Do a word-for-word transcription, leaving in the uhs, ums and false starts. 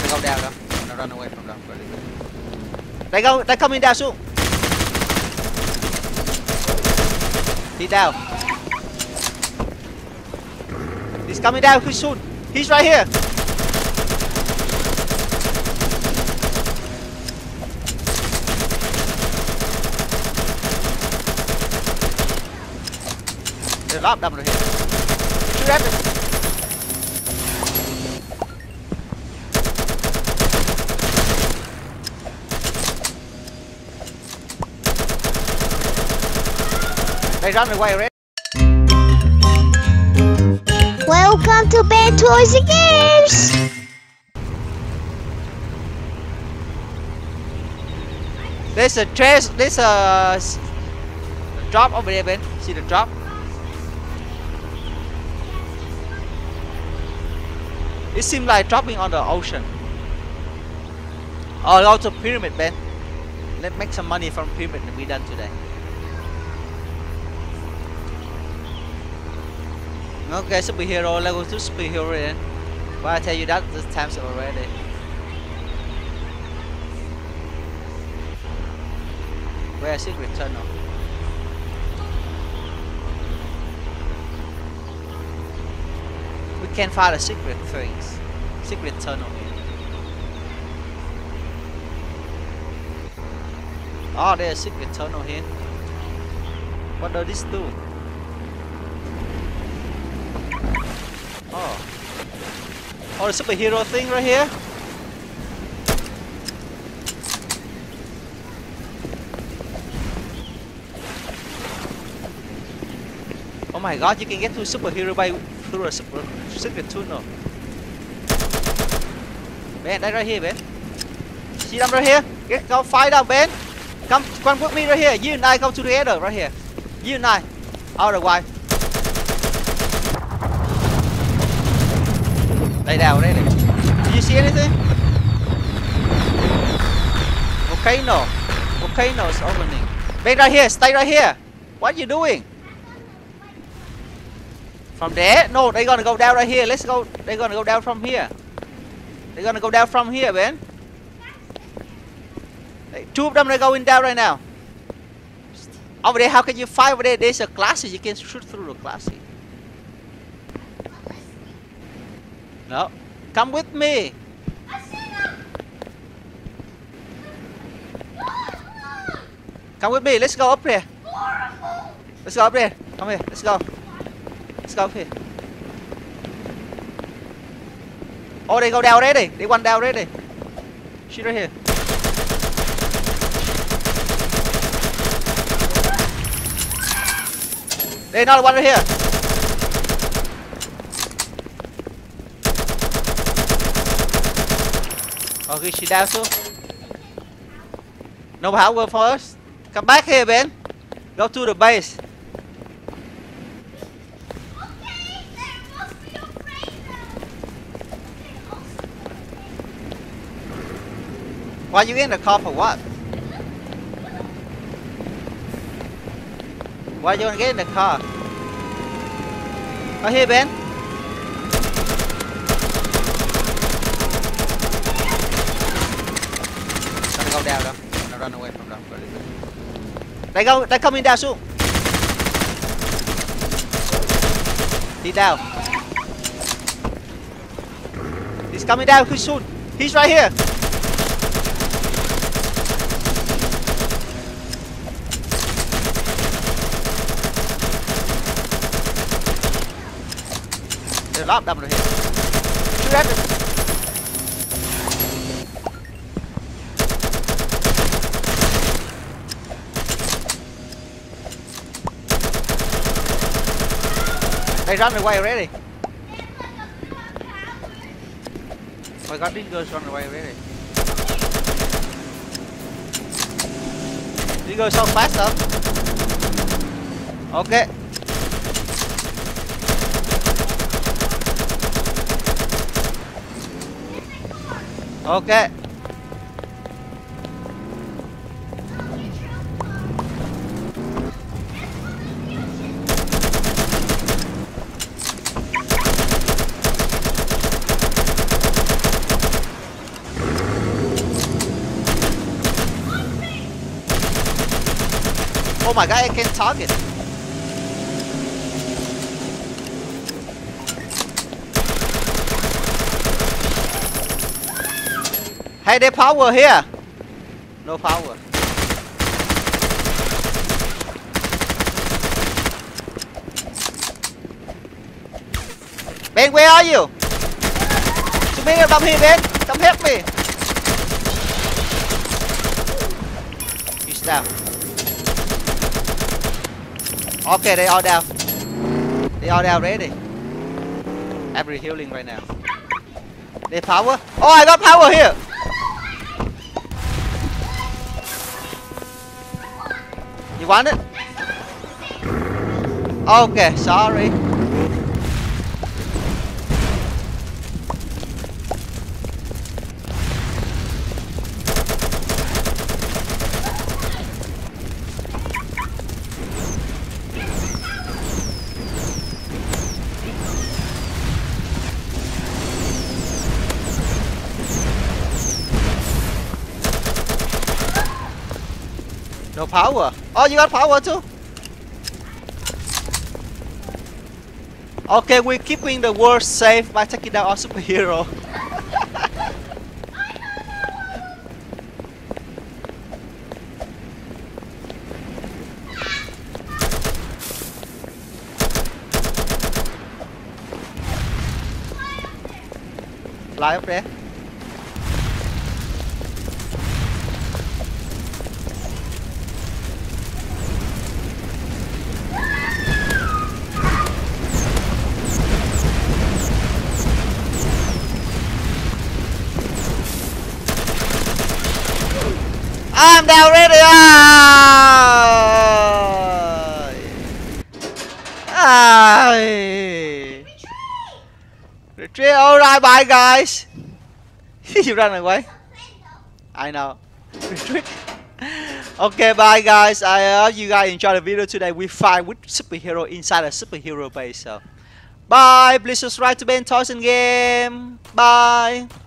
gonna go down though. I'm gonna run away from them. They go. They're coming down soon. He's down. He's coming down soon. He's right here. There's a lot of them right here. Shoot at them. They run away already. Welcome to Ben Toys and Games! There's a trace, there's a drop over there, Ben. See the drop? It seems like dropping on the ocean. Oh, lots of pyramid, Ben. Let's make some money from pyramid and be done today. Okay, superhero, let's go to superhero then. But I tell you that this time's already. Where is secret tunnel? We can't find a secret things. Secret tunnel here. Oh, there's a secret tunnel here. What does this do? Oh. Oh, the superhero thing right here. Oh my god, you can get to superhero by through a super secret tunnel. Ben, that's right here, Ben. See them right here? Get go fight out, Ben. Come come with me right here. You and I go together right here. You and I. Out of the way. Lay down, ready. Did you see anything? Volcano. Volcano is opening. Ben, right here. Stay right here. What are you doing? From there? No, they're gonna go down right here. Let's go. They're gonna go down from here. They're gonna go down from here, Ben. Two of them are going down right now. Over there, how can you fight over there? There's a glassy. You can shoot through the glassy. No. Come with me. Come with me. Let's go up there. Let's go up there. Come here. Let's go. Let's go up here. Oh, they go down already. They went down already. Shoot right here. There's another one right here. Okay, she down too. No power for us. Come back here, Ben. Go to the base. Why you in the car for what? Why you wanna get in the car? Right here, Ben. Gonna go down though. I'm gonna run away from them. They go. They're coming down soon. He's down. He's coming down soon. He's right here. There's a lot of them right here. Shoot at them. They run away already. Oh my god, these girls run away already. These go so fast though. Okay. Okay. Oh my god, I can target. Hey, there's power here. No power. Ben, where are you? To me, come here, Ben. Come help me. He's down. Okay, they all down. They all down ready. Every healing right now. They power. Oh, I got power here. You want it? Okay, sorry. No power. Oh, you got power too? Okay, we're keeping the world safe by taking down our superhero. Fly up there. I'm down ready. Ah! Retreat. Alright, bye guys. You run away. I know. Retreat. Okay, bye guys. I hope you guys enjoyed the video today. We fight with superhero inside a superhero base. So, bye. Please subscribe to Ben Toys and Game. Bye.